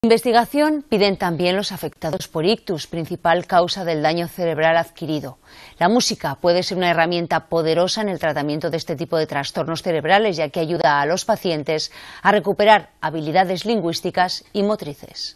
Investigación piden también los afectados por ictus, principal causa del daño cerebral adquirido. La música puede ser una herramienta poderosa en el tratamiento de este tipo de trastornos cerebrales, ya que ayuda a los pacientes a recuperar habilidades lingüísticas y motrices.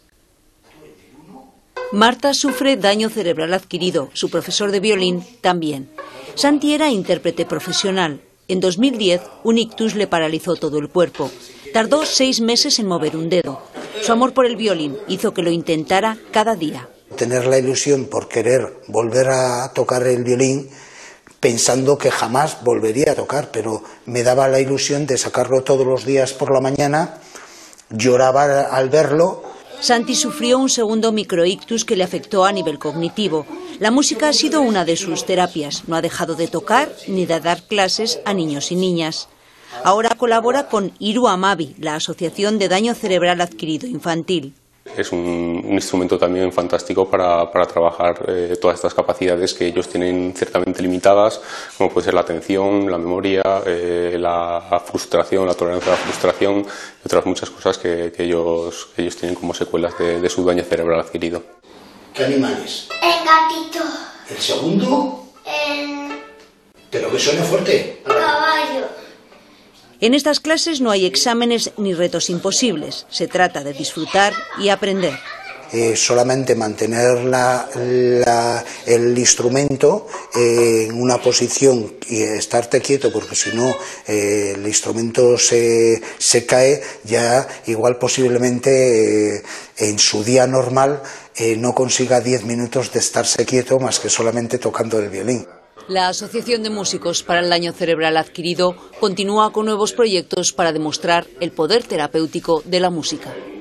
Marta sufre daño cerebral adquirido, su profesor de violín también. Santi era intérprete profesional. En 2010, un ictus le paralizó todo el cuerpo. Tardó 6 meses en mover un dedo. Su amor por el violín hizo que lo intentara cada día. Tener la ilusión por querer volver a tocar el violín, pensando que jamás volvería a tocar, pero me daba la ilusión de sacarlo todos los días por la mañana, lloraba al verlo. Santi sufrió un segundo microictus que le afectó a nivel cognitivo. La música ha sido una de sus terapias. No ha dejado de tocar ni de dar clases a niños y niñas. Ahora colabora con Iru Amabi, la Asociación de Daño Cerebral Adquirido Infantil. Es un instrumento también fantástico para trabajar todas estas capacidades que ellos tienen ciertamente limitadas, como puede ser la atención, la memoria, la frustración, la tolerancia a la frustración y otras muchas cosas que ellos tienen como secuelas de su daño cerebral adquirido. ¿Qué animales? El gatito. ¿El segundo? Pero que suene fuerte. Caballo. En estas clases no hay exámenes ni retos imposibles. Se trata de disfrutar y aprender. Solamente mantener el instrumento en una posición y estarte quieto, porque si no el instrumento se cae, ya igual posiblemente en su día normal no consiga 10 minutos de estarse quieto más que solamente tocando el violín. La Asociación de Músicos para el Daño Cerebral Adquirido continúa con nuevos proyectos para demostrar el poder terapéutico de la música.